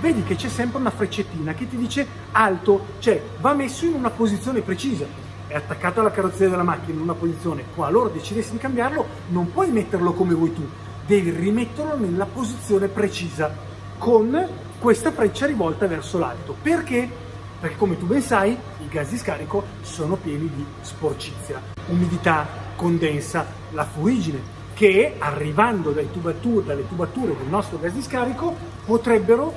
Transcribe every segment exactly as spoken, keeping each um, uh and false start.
vedi che c'è sempre una freccettina che ti dice alto, cioè va messo in una posizione precisa. È attaccato alla carrozzeria della macchina in una posizione, qualora decidessi di cambiarlo non puoi metterlo come vuoi tu, devi rimetterlo nella posizione precisa con questa freccia rivolta verso l'alto. Perché? Perché come tu ben sai i gas di scarico sono pieni di sporcizia, umidità, condensa, la furigine, che arrivando dai tubature, dalle tubature del nostro gas di scarico potrebbero,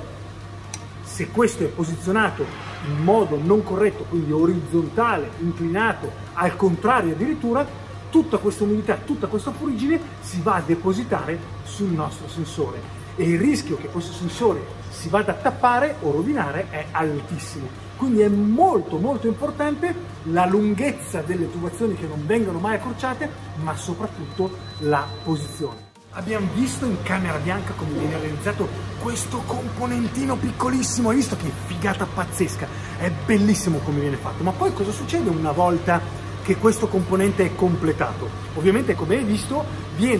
se questo è posizionato in modo non corretto, quindi orizzontale, inclinato, al contrario addirittura, tutta questa umidità, tutta questa furigine si va a depositare sul nostro sensore e il rischio che questo sensore si vada a tappare o rovinare è altissimo. Quindi è molto molto importante la lunghezza delle tubazioni che non vengano mai accorciate, ma soprattutto la posizione. Abbiamo visto in camera bianca come viene realizzato questo componentino piccolissimo, hai visto che figata pazzesca, è bellissimo come viene fatto, ma poi cosa succede una volta che questo componente è completato? Ovviamente, come hai visto, viene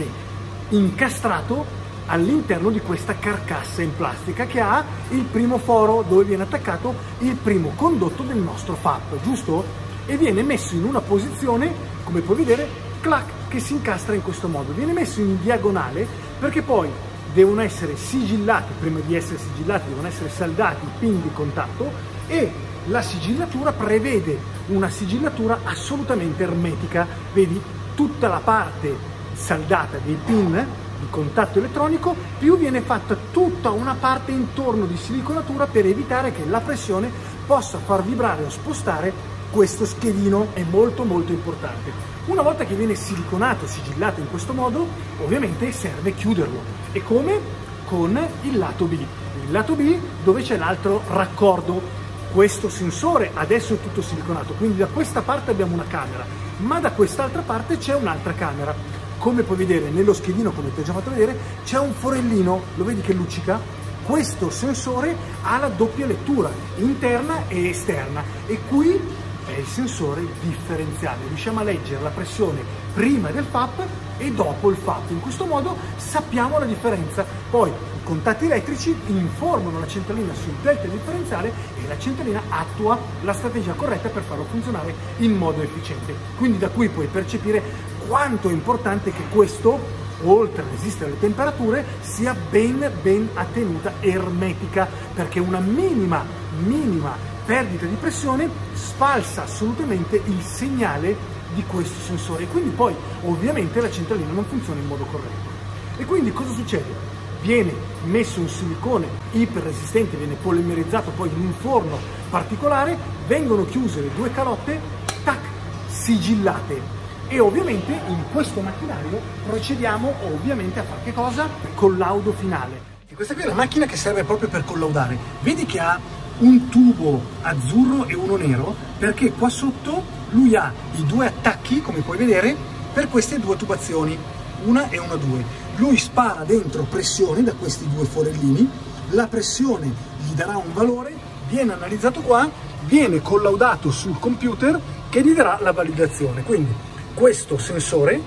incastrato all'interno di questa carcassa in plastica che ha il primo foro dove viene attaccato il primo condotto del nostro F A P, giusto? E viene messo in una posizione, come puoi vedere, clac, che si incastra in questo modo. Viene messo in diagonale perché poi devono essere sigillati, prima di essere sigillati devono essere saldati i pin di contatto e la sigillatura prevede una sigillatura assolutamente ermetica. Vedi tutta la parte saldata dei pin di contatto elettronico, più viene fatta tutta una parte intorno di siliconatura per evitare che la pressione possa far vibrare o spostare questo schedino. È molto molto importante. Una volta che viene siliconato, sigillato in questo modo, ovviamente serve chiuderlo. E come? Con il lato B. Il lato B dove c'è l'altro raccordo. Questo sensore adesso è tutto siliconato, quindi da questa parte abbiamo una camera, ma da quest'altra parte c'è un'altra camera. Come puoi vedere nello schedino, come ti ho già fatto vedere, c'è un forellino, lo vedi che luccica? Questo sensore ha la doppia lettura, interna e esterna, e qui è il sensore differenziale. Riusciamo a leggere la pressione prima del F A P e dopo il F A P. In questo modo sappiamo la differenza. Poi i contatti elettrici informano la centralina sul delta differenziale e la centralina attua la strategia corretta per farlo funzionare in modo efficiente. Quindi da qui puoi percepire quanto è importante che questo, oltre a resistere alle temperature, sia ben ben a tenuta ermetica, perché una minima, minima perdita di pressione sfalsa assolutamente il segnale di questo sensore e quindi poi ovviamente la centralina non funziona in modo corretto. E quindi cosa succede? Viene messo un silicone iperresistente, viene polimerizzato poi in un forno particolare, vengono chiuse le due calotte, tac, sigillate. E ovviamente in questo macchinario procediamo ovviamente a fare che cosa? Collaudo finale. E questa qui è la macchina che serve proprio per collaudare. Vedi che ha un tubo azzurro e uno nero, perché qua sotto lui ha i due attacchi, come puoi vedere, per queste due tubazioni, una e una due. Lui spara dentro pressione da questi due forellini, la pressione gli darà un valore, viene analizzato qua, viene collaudato sul computer che gli darà la validazione. Quindi questo sensore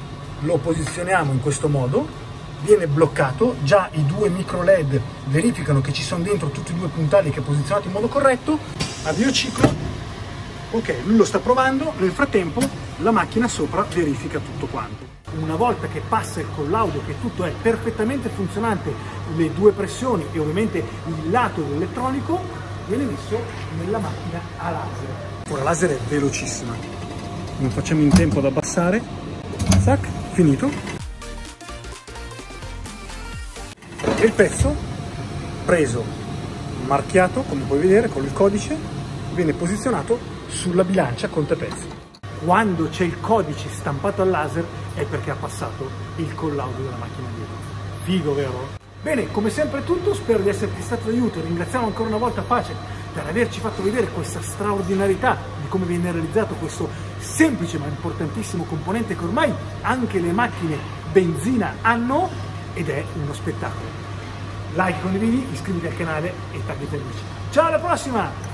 lo posizioniamo in questo modo, viene bloccato, già i due micro led verificano che ci sono dentro tutti e due puntali che è posizionato in modo corretto, avvio ciclo, ok, lui lo sta provando, nel frattempo la macchina sopra verifica tutto quanto. Una volta che passa il collaudo, che tutto è perfettamente funzionante, le due pressioni e ovviamente il lato dell'elettronico, viene messo nella macchina a laser. Ora la laser è velocissima. Non facciamo in tempo ad abbassare, zac, finito. E il pezzo preso, marchiato, come puoi vedere con il codice, viene posizionato sulla bilancia contapezzi. Quando c'è il codice stampato al laser è perché ha passato il collaudo della macchina dietro. Figo, vero? Bene, come sempre è tutto, spero di esserti stato d'aiuto. Ringraziamo ancora una volta Facet per averci fatto vedere questa straordinarietà di come viene realizzato questo semplice ma importantissimo componente che ormai anche le macchine benzina hanno, ed è uno spettacolo. Like, condividi, iscriviti al canale e taggati amici. Ciao, alla prossima!